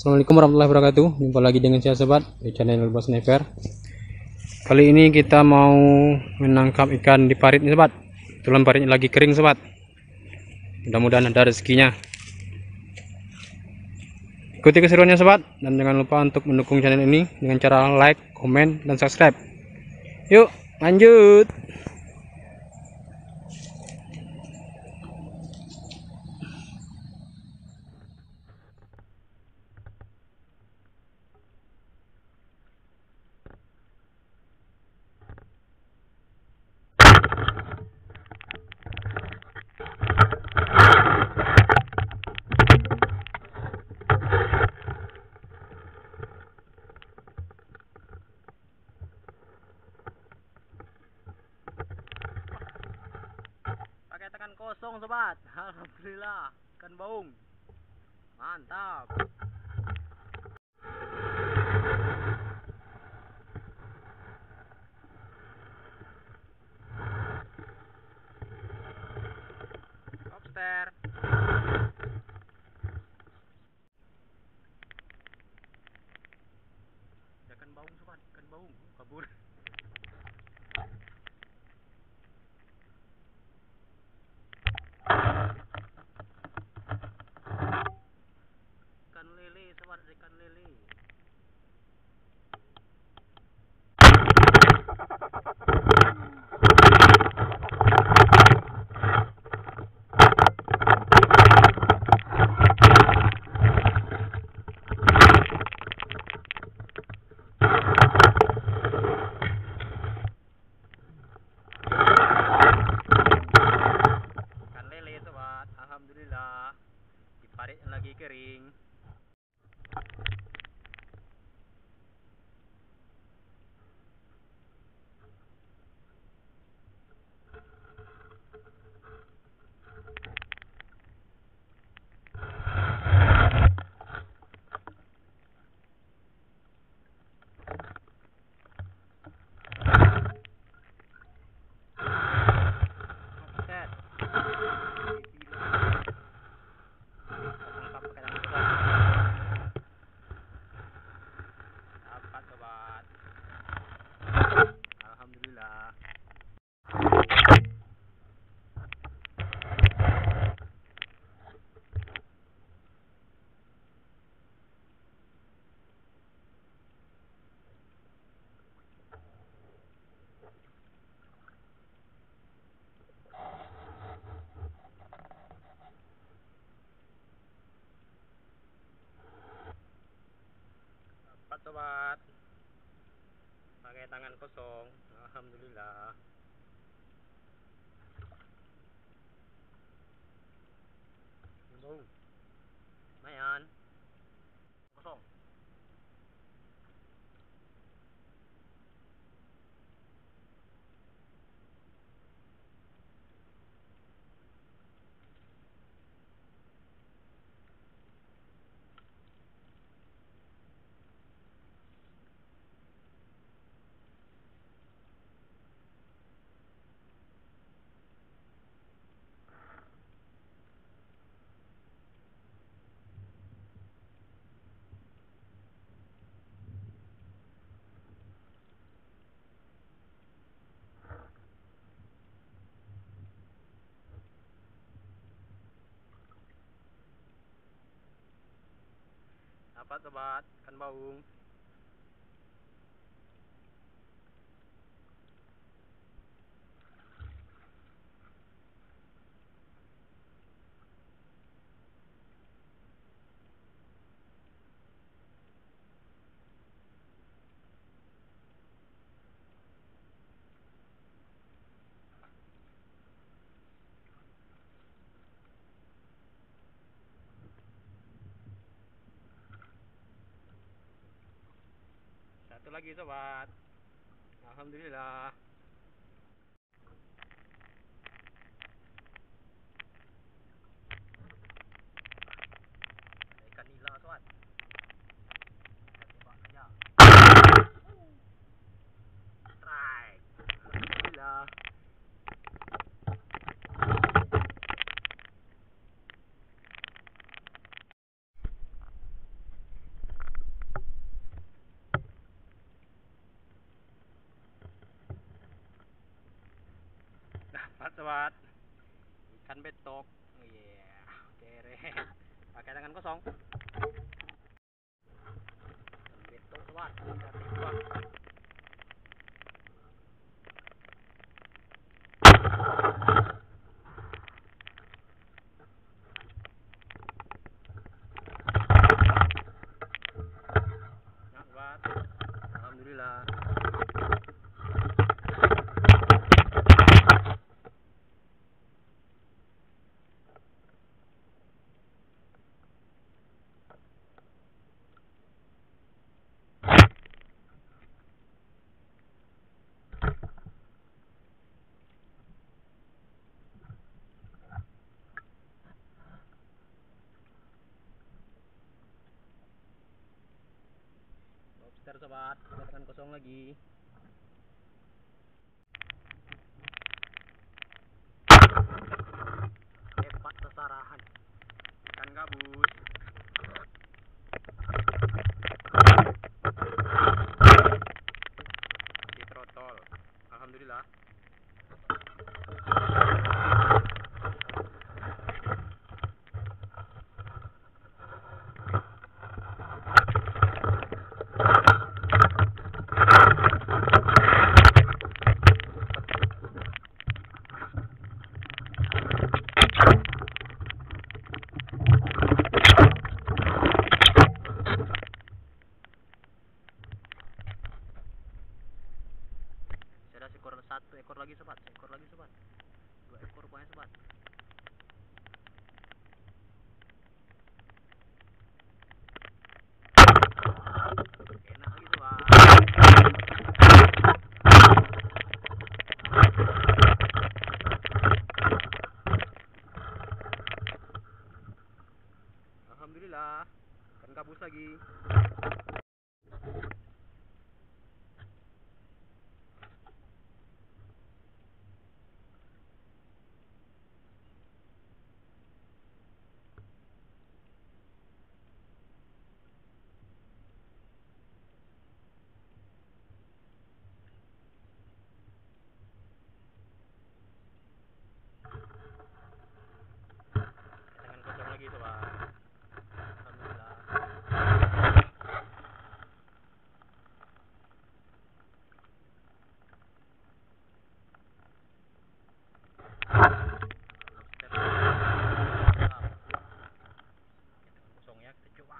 Assalamualaikum warahmatullahi wabarakatuh. Jumpa lagi dengan saya sobat di channel Bos Sniper. Kali ini kita mau menangkap ikan di parit nih sobat. Kebetulan paritnya lagi kering sobat. Mudah-mudahan ada rezekinya. Ikuti keseruannya sobat, dan jangan lupa untuk mendukung channel ini dengan cara like, komen, dan subscribe. Yuk lanjut. Pakai tekan kosong sobat. Alhamdulillah, ikan baung mantap. Lobster. Ikan baung sobat, ikan baung kabur. Ikan lele sobat, ikan lele. Ikan lele sobat, alhamdulillah. Di parit yang lagi kering. Dapat sobat, alhamdulillah. Dapat sobat, pakai tangan kosong, alhamdulillah. Baung lumayan kosong. Dapat sobat, ikan baung. Satu lagi sobat, alhamdulillah. Ada ikan nila sobat. Tembak saja. Strike. Alhamdulillah. sobat, ikan betok. Iya, keren. Pakai tangan kosong. Ikan betok sobat, kita tembak. Nah, sobat, alhamdulillah. Lobster sobat, kita tangan kosong lagi. Hebat sasaran, ikan gabus. Di trotol, alhamdulillah. Ada satu ekor lagi sobat, seekor lagi sobat, 2 ekor rupanya sobat. Enak lagi sobat. Alhamdulillah, ikan gabus lagi. Tangan kosong lagi sobat. Alhamdulillah. Kosong ya, kita coba.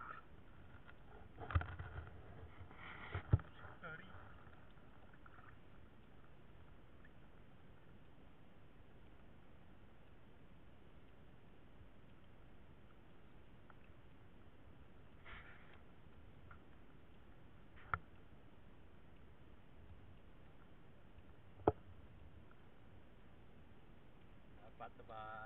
Dapat sobat.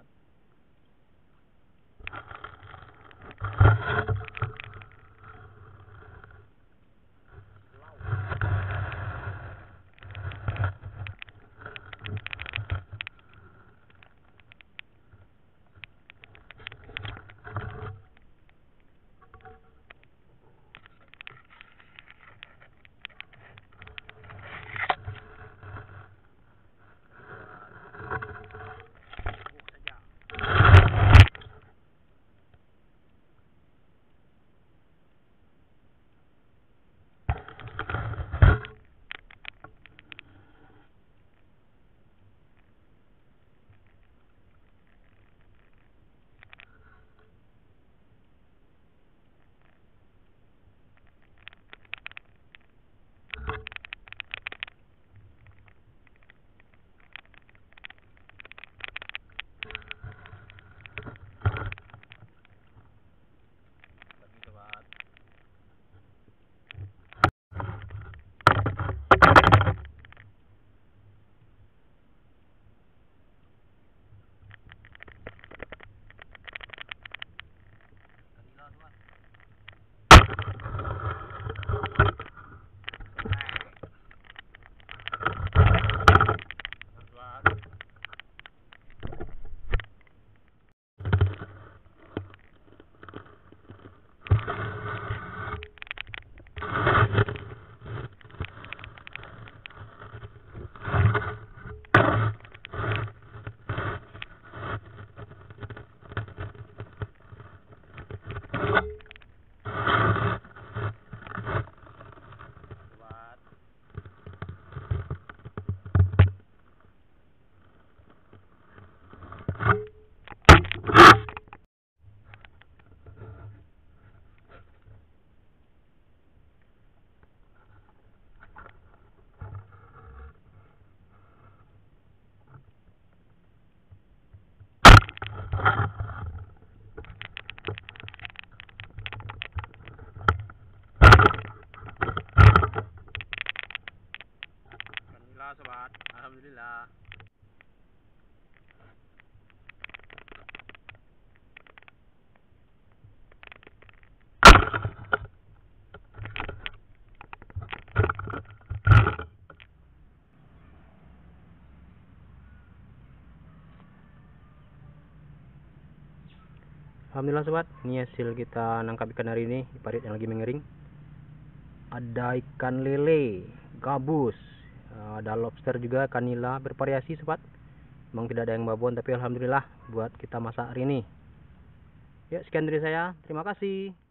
Alhamdulillah. Alhamdulillah sobat, ini hasil kita nangkap ikan hari ini di parit yang lagi mengering. Ada ikan lele, gabus, ada lobster juga, ikan nila, bervariasi sobat. Memang tidak ada yang babon, tapi alhamdulillah buat kita masak hari ini. Ya, sekian dari saya, terima kasih.